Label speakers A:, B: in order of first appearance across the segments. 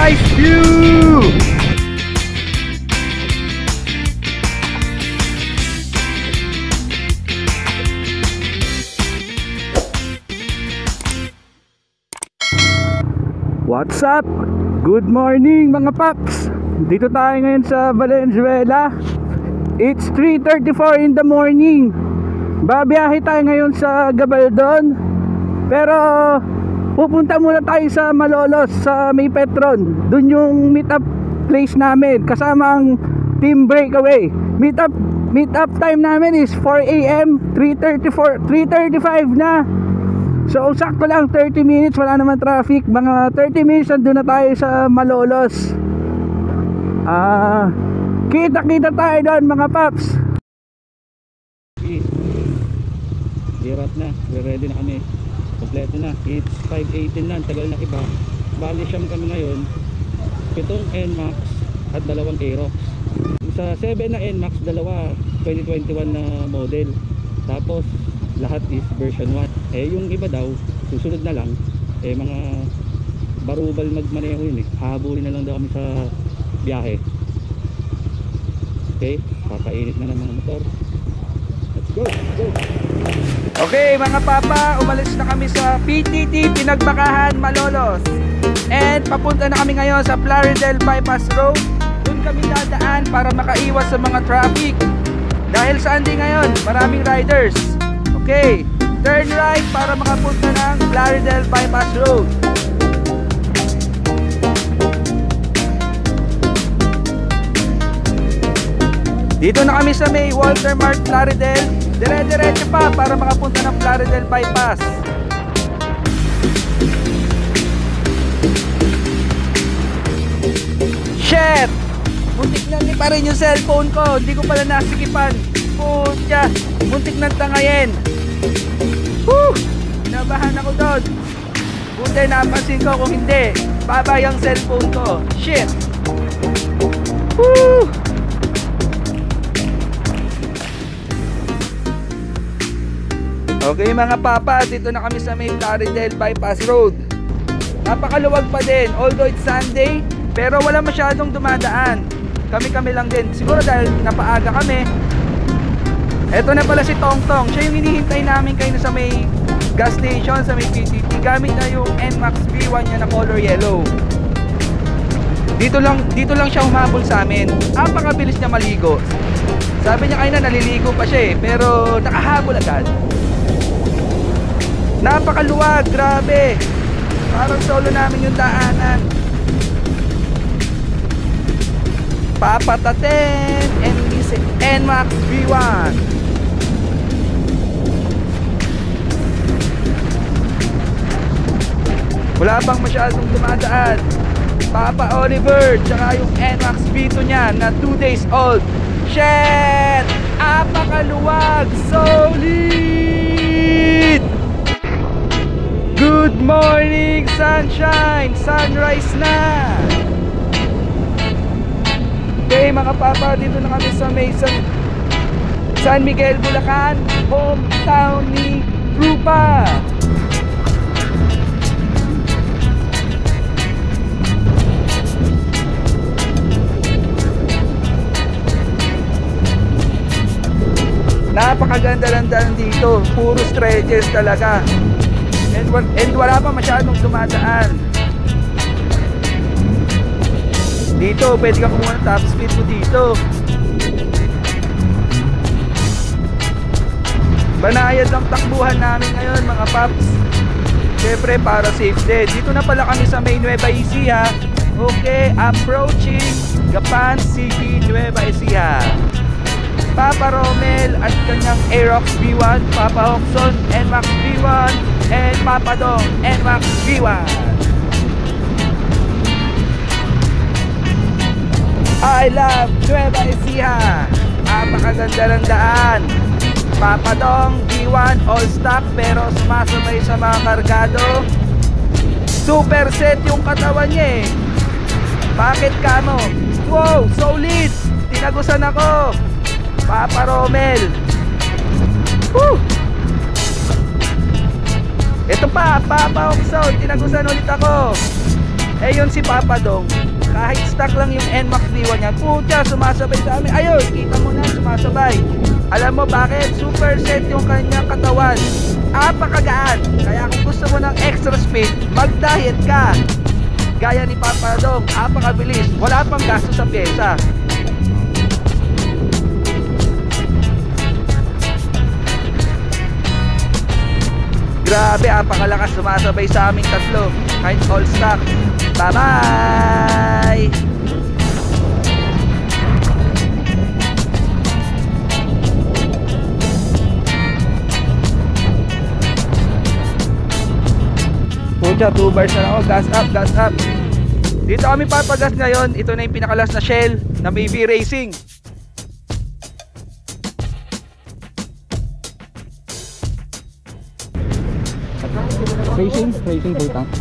A: nice view! What's up? Good morning mga paps! Dito tayo ngayon sa Valenzuela. It's 3:34 in the morning. Babiyahe tayo ngayon sa Gabaldon, pero pupunta muna tayo sa Malolos, sa May Petron. Doon yung meet up place namin, kasama ang Team Breakaway. Meet up time namin is 4 AM, 3:35 na. So sakto lang, 30 minutes, wala naman traffic. Mga 30 minutes nandun na tayo sa Malolos. Kita-kita tayo doon mga paps.
B: Dirat na, ready na kami. Kompleto na, it's 5:18 na, tagal na iba. Bali siyam kami ngayon, 7 NMAX at 2 Aerox. Sa 7 na NMAX, 2 2021 na model. Tapos lahat is version 1. Yung iba daw susunod na lang, mga barubal magmaneho yun habulin na lang daw kami sa biyahe. Okay, papainit na ng mga motor. Let's go, let's go.
A: Okay mga papa, umalis na kami sa PTT Pinagbakahan, Malolos. And papunta na kami ngayon sa Plaridel Bypass Road. Doon kami dadaan para makaiwas sa mga traffic. Dahil Sunday ngayon, maraming riders. Okay, turn right para makapunta ng Plaridel Bypass Road. Dito na kami sa may Walter Mart Plaridel. Dire-diretso pa para makapunta ng Plaridel Bypass. Shit! Muntik na pa rin yung cellphone ko. Hindi ko pala nasikipan. Putya! Muntik nang tangayin. Woo! Nabahan ako doon. Buti napansin ko, kung hindi babay ang cellphone ko. Shit! Woo! Okay mga papa, dito na kami sa may Plaridel Bypass Road. Napakaluwag pa din, although it's Sunday, pero wala masyadong dumadaan. Kami-kami lang din, siguro dahil napaaga kami. Eto na pala si Tong Tong, siya yung hinihintay namin kayo sa may gas station, sa may PTT. Gamit na yung NMAX V1 niya na color yellow. Dito lang siya humabol sa amin. Napakabilis niya maligo. Sabi niya kayo na naliligo pa siya pero nakahabol agad. Napakaluwag, grabe. Parang solo namin yung daanan. Papatatin NMAX V1. Wala pang masyadong dumadaan. Papa Oliver, tsaka yung NMAX V2 niya na 2 days old. Shit! Napakaluwag! Solid! Good morning, sunshine! Sunrise na! Okay mga papa, dito na kami sa may San Miguel, Bulacan, hometown ni Rupa. Napakaganda lang dito, puro stretches talaga. And wala pa masyadong dumadaan. Dito, pwede ka kumuha ng top speed mo dito. Banayad ang takbuhan namin ngayon mga paps. Siyempre para safe din. Dito na pala kami sa may Nueva Ecija. Okay, approaching Gapan City, Nueva Ecija. Papa Romel at kanyang Aerox V1, Papa Hoxon NMAX V1, and Papa Dong NMAX V1. I love Nueva Ecija. Napakaganda ng daan. Papa Dong V1 all stock pero sumasabay sa mga kargado. Super set yung katawan niya Bakit kamo? Wow, solid. Tinagusan ako. Papa Romel. Woo! Ito pa, Papa Hoxon, tinagusan ulit ako. Eh yun si Papa Dong, kahit stock lang yung NMAX V1 niya, putya, sumasabay sa amin. Ayun, kita mo na, sumasabay. Alam mo bakit? Super set yung kanyang katawan. Apakagaan. Kaya kung gusto mo ng extra speed, mag-diet ka. Gaya ni Papa Dong, apakabilis. Wala pang gasto sa pyesa. Grabe, apakalakas, sumasabay sa aming tatlo. Kahit all stock. Bye-bye! Pucha, 2 bars na lang ako. Gas up, gas up. Dito kami papagas ngayon. Ito na yung pinakalas na shell na BB Racing. Racing full tank.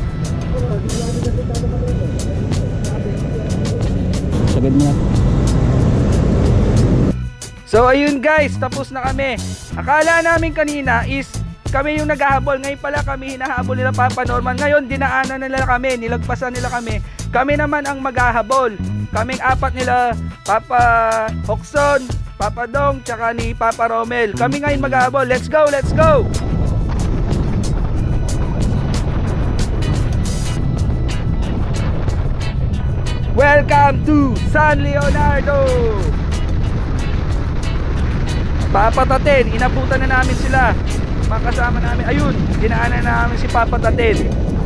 A: Sagad mo na. So ayun guys, tapos na kami. Akala namin kanina is kami yung naghahabol. Ngayon pala kami hinahabol nila Papa Norman. Ngayon dinaanan nila kami, nilagpasan nila kami. Kami naman ang maghahabol. Kaming apat nila, Papa Hoxon, Papa Dong, tsaka ni Papa Romel. Kami ngayon maghahabol. Let's go, let's go! Welcome to San Leonardo! Papa Taten, inabutan na namin sila. Mga kasama namin, ayun, dinaanan na namin si Papa Taten.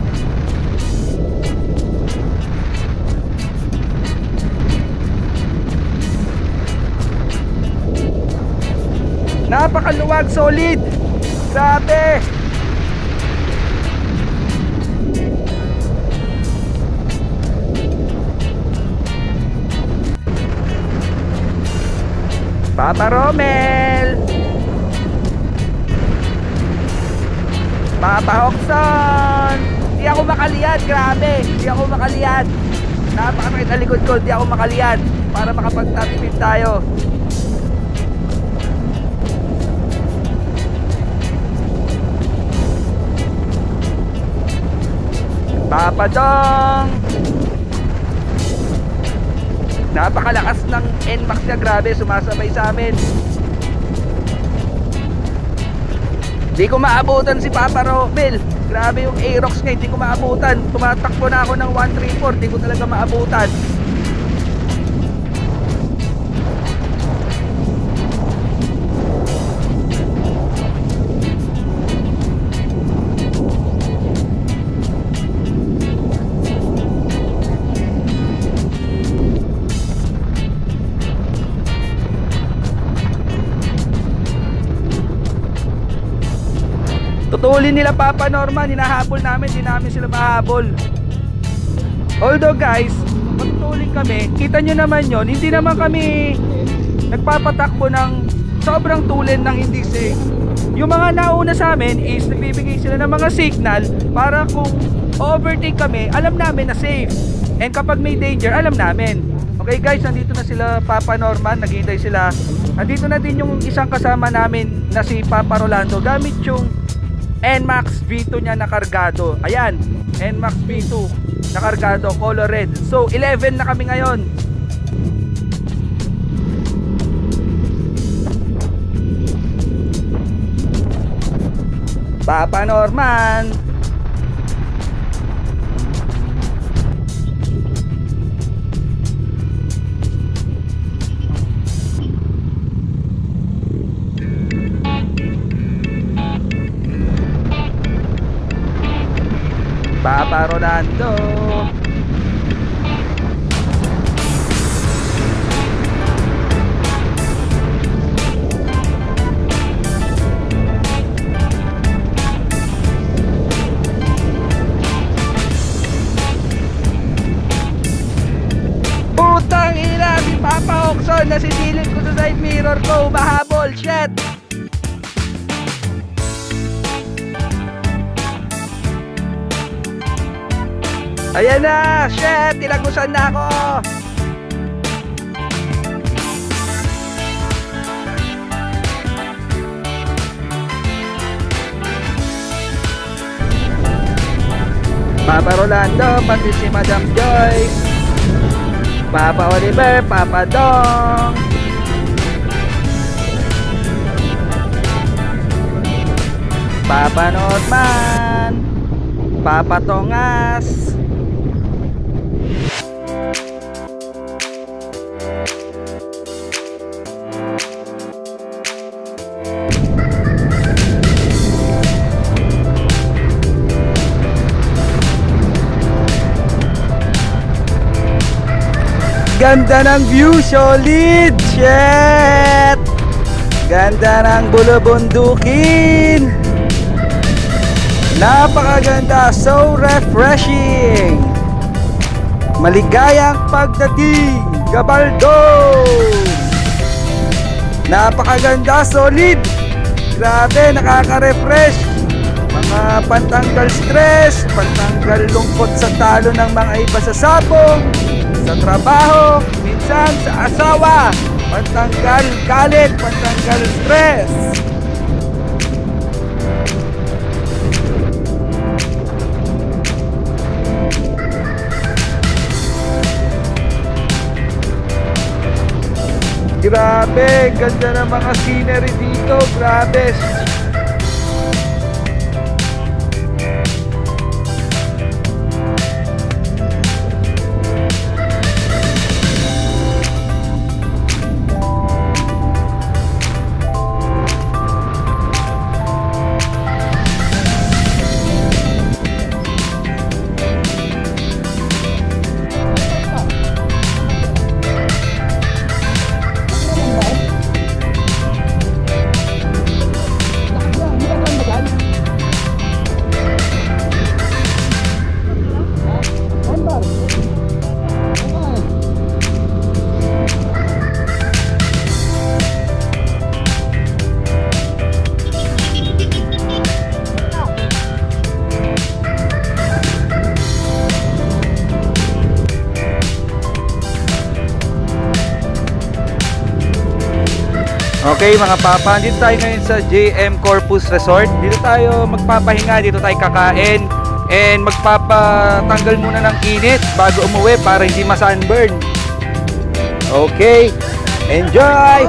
A: Napakaluwag, solid. Grabe. Papa Romel, Papa Hoxon. Di ako makaliyad, grabe. Di ako makaliyad. Napakasakit ang likod ko, di ako makaliyad. Para makapag-top speed tayo. Papa Dong, napakalakas ng NMAX niya, grabe, sumasabay sa amin. Di ko maabutan si Papa Romel. Grabe yung Aerox niya, hindi ko maabutan. Tumatakbo na ako ng 134, di ko talaga maabutan. Tutulin nila Papa Norman, hinahabol namin, di namin sila mahabol. Although guys, matutulin kami, kita nyo naman yon, hindi naman kami nagpapatakbo ng sobrang tulin ng hindi safe. Yung mga nauna sa amin is nagbibigay sila ng mga signal para kung overtake kami, alam namin na safe. And kapag may danger, alam namin. Okay guys, nandito na sila Papa Norman, naghihintay sila. Nandito na din yung isang kasama namin na si Papa Rolando, gamit yung NMAX V2 niya na kargado. Ayan, NMAX V2 na kargado, color red. So 11 na kami ngayon. Papa Norman, Papa Rolando. Putang ina, si Papa Hoxon, nasisilip ko sa side mirror ko, mahabol, shit. Ayan na, shit, tinagusan na ako. Papa Rolando, pati si Madam Joyce, Papa Oliver, Papa Dong, Papa Norman, Papa Tongas. Ganda ng view, solid! Shit! Ganda ng bulubundukin! Napakaganda, so refreshing! Maligayang pagdating, Gabaldon! Napakaganda, solid! Grabe, nakaka-refresh! Mga pantanggal stress, pantanggal lungkot sa talo ng mga iba sa sabong, sa trabaho, minsan sa asawa, pantanggal galit, pantanggal stress. Grabe, ganda ng mga scenery dito, grabe. Okay mga papa, dito tayo ngayon sa JM Corpus Resort. Dito tayo magpapahinga, dito tayo kakain and magpapatanggal muna ng init bago umuwi para hindi ma-sunburn. Okay, enjoy!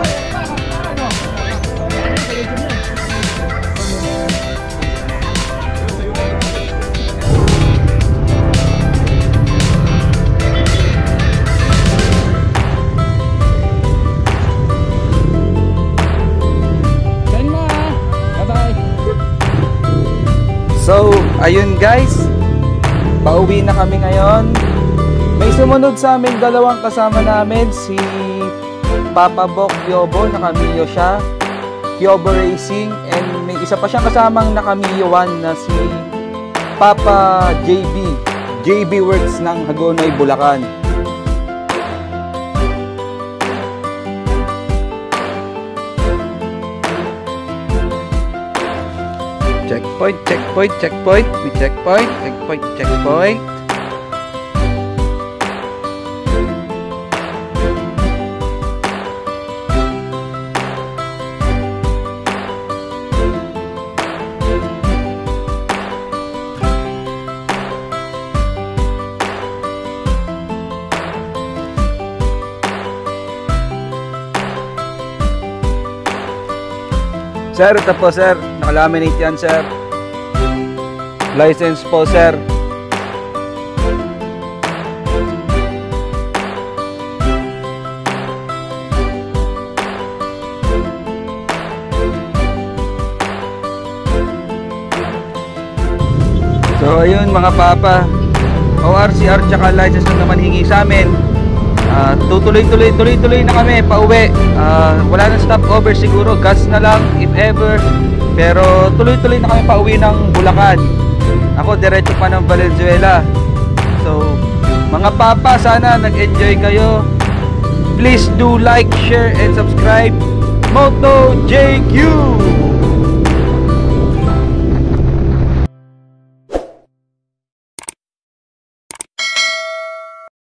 A: So, ayun guys, pauwi na kami ngayon. May sumunod sa amin dalawang kasama namin, si Papa Bok Kyobo, nakamiyo siya, Kyobo Racing, and may isa pa siyang kasamang nakamiyo 1 na si Papa JB Works ng Hagonoy, Bulacan. Checkpoint, checkpoint, checkpoint, may checkpoint, checkpoint, checkpoint. Sir, ito po sir, nakalaminate yan sir. License po sir. So ayun mga papa, ORCR tsaka license na naman hingi sa amin. Tuloy na kami pauwi. Wala nang stopover siguro, gas na lang if ever. Pero tuloy na kami pauwi ng Bulacan. Ako diretso pa ng Valenzuela. So mga papa, sana nag-enjoy kayo. Please do like, share and subscribe. Moto JQ.